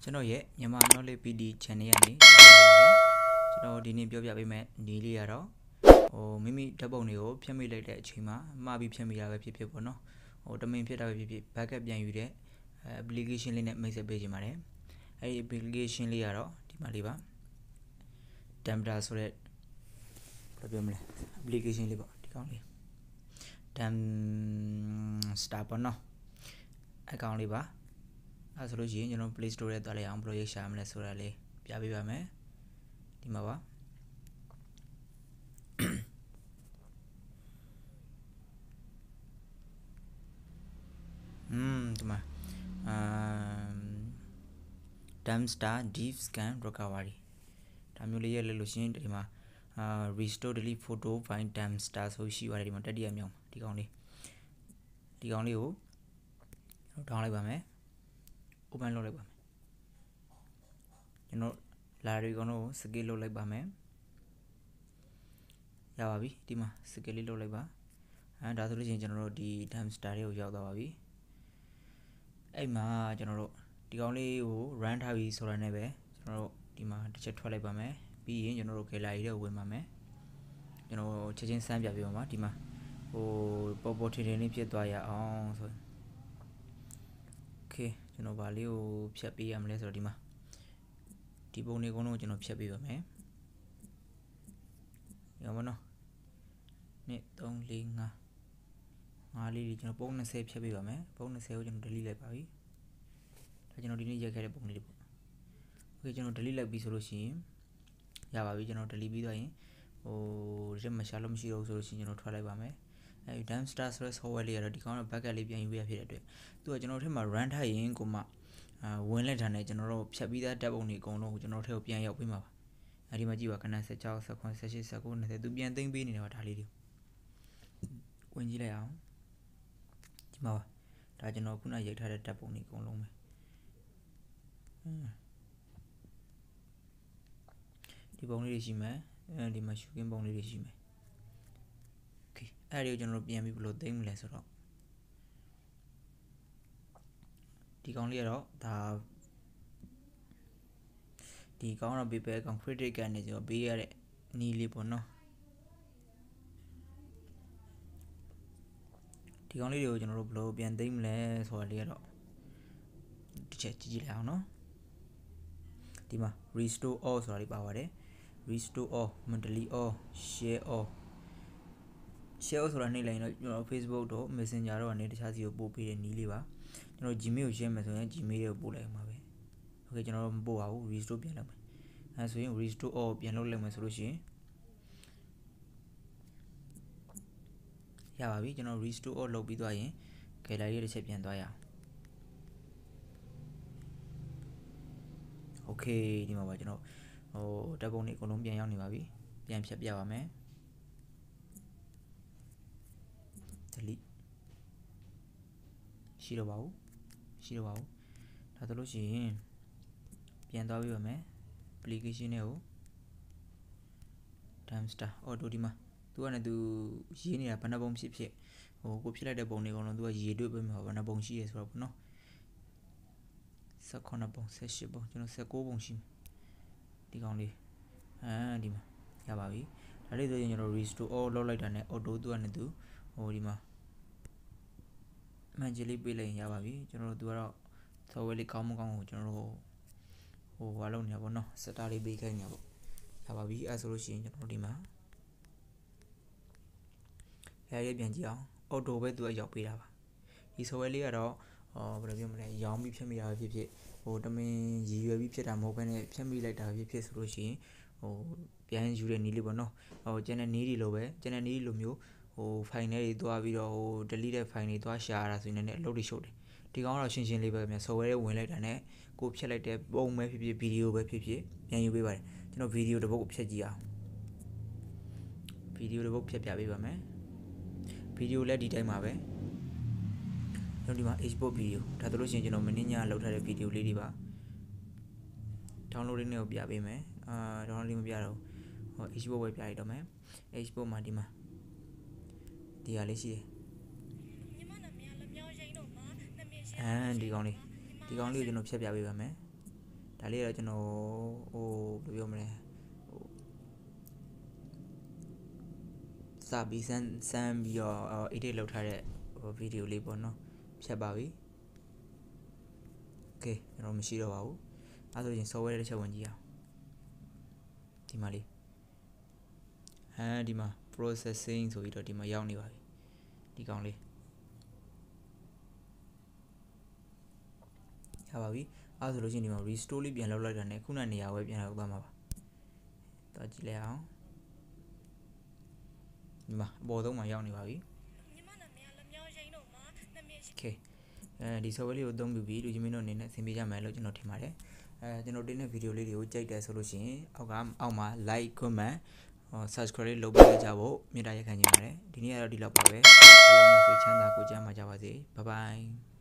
Channel ye Myanmar Knowledge PD channel ကနေကျွန်တော်ဒီနေ့ပြောပြပေးမယ့်နည်းလေးကတော့မိမိဓာတ်ပုံတွေကိုဖြတ်မိလိုက်တဲ့အချိန်မှာမှားပြီးဖြတ်မိတာပဲဖြစ်ဖြစ်ပေါ့နော်တမင်ဖြစ်တာပဲဖြစ်ဖြစ် backup ပြန်ယူတဲ့ application လေးနဲ့မိတ်ဆက်ပေးချင်ပါတယ်အဲဒီ application လေးကတော့ဒီမှာလေးပါ Damda ဆိုတဲ့ဘယ်လိုပြောမလဲ application လေးပေါ့ဒီကောင်လေး Damstar ပေါ့နော်အကောင့်လေးပါအဲဆိုလို့ရှိရင်ကျွန်တော် Play Store ထဲသွားလိုက်အောင်ဘယ်လိုရိုက်ရှာမလဲဆိုတာလေးပြပေးပါမယ်ဒီမှာပါဒီမှာDamstar Deep Scan Recovery ဒါမျိုးလေးရလို့ရှိရင်ဒီမှာrestore delete photo find Damstar ဆိုရှိပါတယ်ဒီမှာတတိယမြောက်ဒီကောင်လေးကိုdownload လိုက်ပါမယ် open လုပ်လိုက်ပါမယ်ကျွန်တော် library ကောင်တော့ scale လုပ်လိုက်ပါမယ်ရပါပြီဒီမှာ scale လေးလုပ်လိုက်ပါဒါဆိုလို့ရှိရင်ကျွန်တော်တို့ဒီ Damstar လေးကိုရောက်သွားပါပြီအဲ့မှာကျွန်တော်တို့ဒီကောင်လေးကို run ထားပြီဆိုတာနဲ့ပဲကျွန်တော်တို့ဒီမှာတစ်ချက်ထွက်လိုက်ပါမယ်ပြီးရင်ကျွန်တော်တို့ gallery ထဲဝင်ပါမယ်ကျွန်တော်ချက်ချင်းစမ်းပြပေးပါမှာဒီမှာပေါ်ထင်ထင်လေးဖြစ်သွားရအောင်ဆိုOkay ကျွန်တော်ဗာလေးကိုဖြတ်ပေးရမလဲဆိုတော့ဒီမှာဒီပုံလေးအကုန်လုံးကျွန်တော်ဖြတ်ပေးပါမယ်ရပါတော့1 2 3 4 5လေးကျွန်တော်ပုံ20ဖြတ်ပေးပါမယ်ပုံ20ကိုကျွန်တော် delete လိုက်ပါပြီဒါကျွန်တော်ဒီနေ့ရိုက်ခဲ့တဲ့ပုံလေးပေါ့ Okay ကျွန်တော် delete လိုက်ပြီဆိုလို့ရှိရင်ရပါပြီကျွန်တော် delete ပြီးသွားရင်ဒီမှာရှာလို့မရှိတော့ဘူးဆိုလို့ရှိရင်ကျွန်တော်ထွက်လိုက်ပါမယ်Damstar ဆိုတဲ့ software လေးကတော့ဒီကောင်တော့ backup လေးပြန်ယူရဖြစ်တဲ့အတွက်သူကကျွန်တော်တို့ထဲမှာ run ထားရင်ကိုမှဝင်လက်ထားနေကျွန်တော်တို့ဖြတ်ပြီးသားဓာတ်ပုံတွေအကုန်လုံးကိုကျွန်တော်ထဲကိုပြန်ရောက်ပေးမှာပါအဲဒီမှာကြည့်ပါခဏ16 19 18 19 20သူပြန်သိမ်းပေးနေတယ်ပါဒါလေးတွေဝင်ကြည့်လိုက်အောင်ဒီမှာပါဒါကျွန်တော်ခုနရိုက်ထားတဲ့ဓာတ်ပုံတွေအကုန်လုံးပဲဒီပုံလေးတွေရှိမယ်ဒီမှာ shooting ပုံလေးတွေရှိမယ်အဲ့ဒီကိုကျွန်တော်တို့ပြန်ပြီးဘယ်လိုသိမ်းမလဲဆိုတော့ဒီကောင်လေးကတော့ဒီကောင်တော့ paper ကောင် credit card နဲ့ကျွန်တော်ပေးရတဲ့နီးလေးပေါ့နော်ဒီကောင်လေးတွေကိုကျွန်တော်တို့ဘယ်လိုပြန်သိမ်းမလဲဆိုတာလေးကတော့တစ်ချက်ကြည့်လိုက်အောင်နော်ဒီမှာ restore all ဆိုတာလေးပါပါတယ် restore all delete all share all share ဆိုတာနေလိုက်တော့ကျွန်တော် Facebook တော့ Messenger တော့အနေတခြားစီကိုပို့ပေးတဲ့နည်းလေးပါကျွန်တော် Gmail ကို share မယ်ဆိုရင် Gmail ကိုပို့လိုက်မှာပဲ Okay ကျွန်တော်တို့မပို့ပါဘူး restore ပြန်လုပ်မယ်အဲဆိုရင် restore all ပြန်လုပ်လိုက်မယ်ဆိုလို့ရှိရင်ရပါပြီကျွန်တော် restore all လုပ်ပြီးသွားရင် gallery ရဲ့တစ်ချက်ပြန်သွားရအောင် Okay ဒီမှာပါကျွန်တော်ဓာတ်ပုံတွေအကုန်လုံးပြန်ရောက်နေပါပြီပြန်ဖြတ်ပြပါမယ်delete ရှိတော့ပါဘူးဒါဆိုလို့ရှိရင်ပြန်သွားပြီးပါမယ် application တွေကို Damstar auto ဒီမှာသူကလည်းသူရေးနေတာဘယ်နှပုံဖြစ်ကိုဖြစ်လိုက်တဲ့ပုံတွေအကုန်လုံးသူကရေးတွေ့ပေးမှာဘယ်နှပုံရှိရဲဆိုတော့ပေါ့နော်18ပုံ18ပုံကျွန်တော်19ပုံရှိမယ်ဒီကောင်လေးဒီမှာရပါပြီဒါလေးဆိုရင်ကျွန်တော် restore all လုပ်လိုက်တာနဲ့ auto သူကလည်းသူဒီမှာမှန်ကြလေးပေးလိုက်ရင်ရပါပြီကျွန်တော်တို့သူကတော့ software လေးကောင်းမကောင်းကိုကျွန်တော်တို့ဟာလုပ်နေတာပေါ့နော် setter လေးပေးခိုင်းနေတာပေါ့ရပါပြီအဲဆိုလို့ရှိရင်ကျွန်တော်တို့ဒီမှာရေးပြန်ကြည့်အောင် auto ပဲသူကရောက်ပေးတာပါဒီ software လေးကတော့ဘယ်လိုပြောမလဲရောင်းပြီးဖြတ်မိတာဖြစ်ဖြစ်တမင်ရည်ရွယ်ပြီးဖြတ်တာမဟုတ်ဘဲနဲ့ဖြတ်မိလိုက်တာဖြစ်ဆိုလို့ရှိရင်ပြန်ယူတဲ့နည်းလေးပေါ့နော်ကျန်တဲ့နည်းတွေလိုပဲကျန်တဲ့နည်းလိုမျိုးfile တွေသွားပြီးတော့delete တဲ့ file တွေသွားရှာရတာဆိုရင်လည်းအလုပ်တွေရှုပ်တယ်ဒီကောင်ကတော့ရှင်းရှင်းလေးပဲခင်ဗျ software ဝင်လိုက်တာနဲ့ကိုဖြတ်လိုက်တဲ့ပုံပဲဖြစ်ဖြစ်ဗီဒီယိုပဲဖြစ်ဖြစ်ပြန်ယူပေးပါတယ်ကျွန်တော်ဗီဒီယိုတစ်ပုဒ်ဖြတ်ကြည့်အောင်ဗီဒီယိုတစ်ပုဒ်ဖြတ်ပြပေးပါမယ်ဗီဒီယိုလည်းဒီတိုင်းပါပဲကျွန်တော်ဒီမှာ export video ဒါဆိုလို့ရှိရင်ကျွန်တော်မင်းညလောက်ထားတဲ့ဗီဒီယိုလေးတွေပါ download လေးနဲ့ကိုပြပေးမယ်download လေးမပြတော့export ပဲပြလိုက်တော့မယ် export မှာဒီမှာဒီဟာလေးရှိတယ်ဒီကောင်လေးကိုကျွန်တော်ဖြတ်ပြပေးပါမယ်ဒါလေးတော့ကျွန်တော်ဟိုဘယ်လိုပြောမလဲစပြီးစမ်းပြီးတော့ edit လုပ်ထားတဲ့ဗီဒီယိုလေးပေါ့နော်ဖြတ်ပါပြီ okay ကျွန်တော်မရှိတော့ပါဘူးအဲဆိုရင် software တစ်ချက်ဝင်ကြည့်အောင်ဒီမှာလေးဒီမှာ processing ဆိုပြီးတော့ဒီမှာရောက်နေပါပြီဒီကောင်လေးရပါပြီအဲဆိုလို့ရှိရင်ဒီမှာ restore လေးပြန်လုပ်လိုက်တာနဲ့ခုနနေရာဝဲပြန်ရောက်သွားမှာပါတော့ကြည့်လိုက်အောင်ဒီမှာအပေါ်ဆုံးမှာရောက်နေပါပြီ okay ဒီ software လေးကိုအသုံးပြုပြီးလူချင်းမင်းတို့အနေနဲ့သင်ပေးကြမယ်လို့ကျွန်တော်ထင်ပါတယ်ကျွန်တော်တင်တဲ့ဗီဒီယိုလေးတွေကိုကြိုက်တယ်ဆိုလို့ရှိရင်အောက်မှာ like comment subscribe လုပ်ပေးကြဖို့မြတ်တာရက်ခံချင်ပါတယ်ဒီနေ့ကတော့ဒီလောက်ပါပဲအားလုံးပဲစိတ်ချမ်းသာကိုကြမ်းပါကြပါစေ bye bye